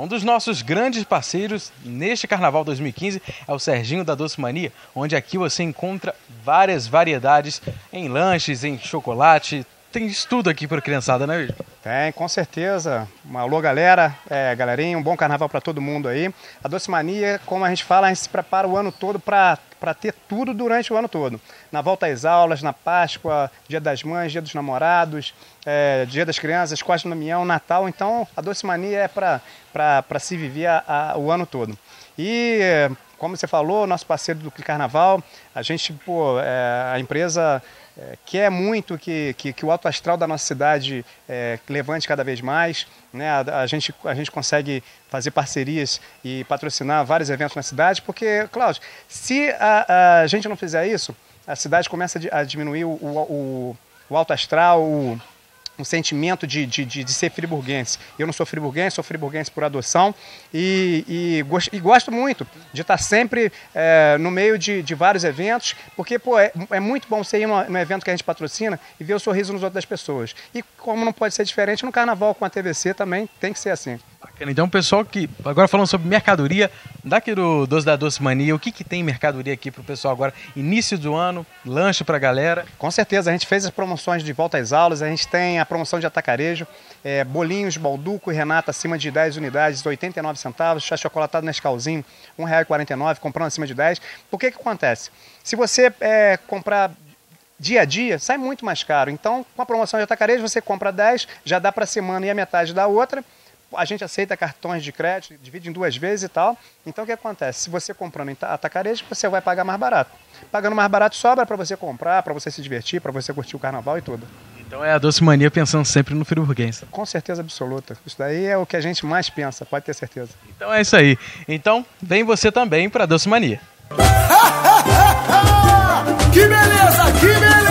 Um dos nossos grandes parceiros neste Carnaval 2015 é o Serginho da Doce Mania, onde aqui você encontra várias variedades em lanches, em chocolate. Tem de tudo aqui para a criançada, né, Wilson? Tem, com certeza. Alô, galera, galerinha, um bom carnaval para todo mundo aí. A Doce Mania, como a gente fala, a gente se prepara o ano todo para ter tudo durante o ano todo. Na volta às aulas, na Páscoa, Dia das Mães, Dia dos Namorados, Dia das Crianças, Cosme do Damião, Natal. Então, a Doce Mania é para se viver o ano todo. E, como você falou, nosso parceiro do Carnaval, a gente, a empresa quer muito que o alto astral da nossa cidade levante cada vez mais, né? A gente consegue fazer parcerias e patrocinar vários eventos na cidade, porque, Cláudio, se a gente não fizer isso, a cidade começa a diminuir o alto astral, um sentimento de ser friburguense. Eu não sou friburguense, sou friburguense por adoção e gosto muito de estar sempre no meio de vários eventos, porque é muito bom você ir no evento que a gente patrocina e ver o sorriso nos outros das pessoas. E como não pode ser diferente, no Carnaval com a TVC também tem que ser assim. Bacana. Então, pessoal, que agora falando sobre mercadoria, daqui do Doce da Doce Mania, o que tem mercadoria aqui para o pessoal agora? Início do ano, lanche para a galera? Com certeza, a gente fez as promoções de volta às aulas, a gente tem a promoção de atacarejo, bolinhos Balduco e Renata acima de 10 unidades, 89 centavos, chá chocolatado Nescauzinho, R$ 1,49, comprando acima de 10. Por que acontece? Se você comprar dia a dia, sai muito mais caro. Então, com a promoção de atacarejo, você compra 10, já dá para a semana e a metade da outra. A gente aceita cartões de crédito, divide em 2 vezes e tal. Então, o que acontece? Se você comprando em atacarejo, você vai pagar mais barato. Pagando mais barato, sobra para você comprar, para você se divertir, para você curtir o carnaval e tudo. Então é a Doce Mania pensando sempre no friburguense. Com certeza absoluta. Isso daí é o que a gente mais pensa, pode ter certeza. Então é isso aí. Então, vem você também para a Doce Mania. Que beleza, que beleza!